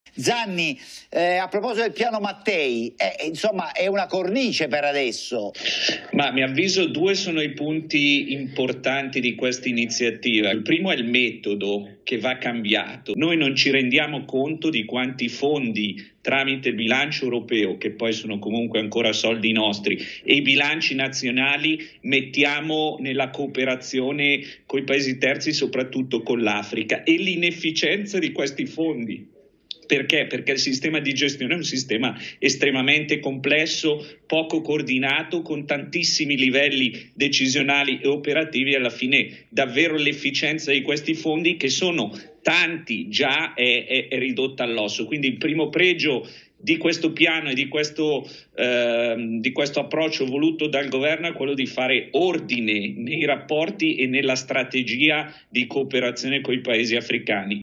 Zanni, a proposito del piano Mattei, insomma è una cornice per adesso. Ma a mio avviso due sono i punti importanti di questa iniziativa. Il primo è il metodo che va cambiato. Noi non ci rendiamo conto di quanti fondi tramite il bilancio europeo, che poi sono comunque ancora soldi nostri, e i bilanci nazionali mettiamo nella cooperazione con i paesi terzi, soprattutto con l'Africa, e l'inefficienza di questi fondi. Perché? Perché il sistema di gestione è un sistema estremamente complesso, poco coordinato, con tantissimi livelli decisionali e operativi. Alla fine davvero l'efficienza di questi fondi, che sono tanti già, è ridotta all'osso. Quindi il primo pregio di questo piano e di questo approccio voluto dal governo è quello di fare ordine nei rapporti e nella strategia di cooperazione con i paesi africani.